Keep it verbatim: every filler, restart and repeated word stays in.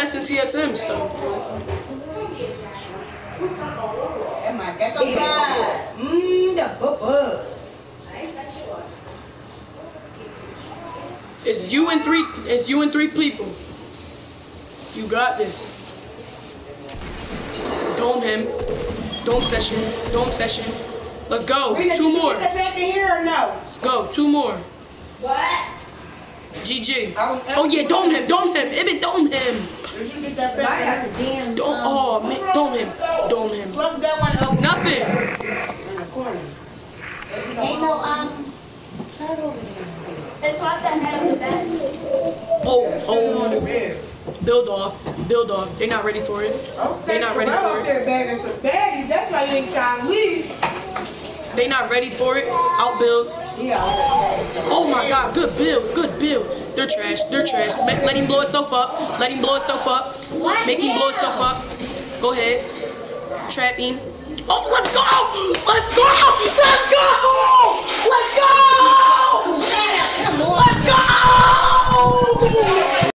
testing T S M stuff. Mmm, the bubba. It's you and three. It's you and three people. You got this. Dome him. Dome session. Dome session. Let's go. Rena, Two did more. You get that back in here or no? Let's go. Two more. What? G G. Oh yeah, dome him. Dome him. Ibn, dome him. Did you get that back in here? Dome. Oh man, dome him. Dome him. Plug that one up. Nothing. In the corner. Ain't no um. It's not that head of the bed. Oh, oh. Build off. Build off. They're not ready for it. They're not ready for it. They're bagging some baddies. That's why you ain't trying to leave. They not ready for it. Outbuild. Yeah. Oh my God, good build, good build. They're trash, they're trash. Let, let him blow itself up. Let him blow itself up. Make him blow itself up. Go ahead. Trap him. Oh, let's go! Let's go!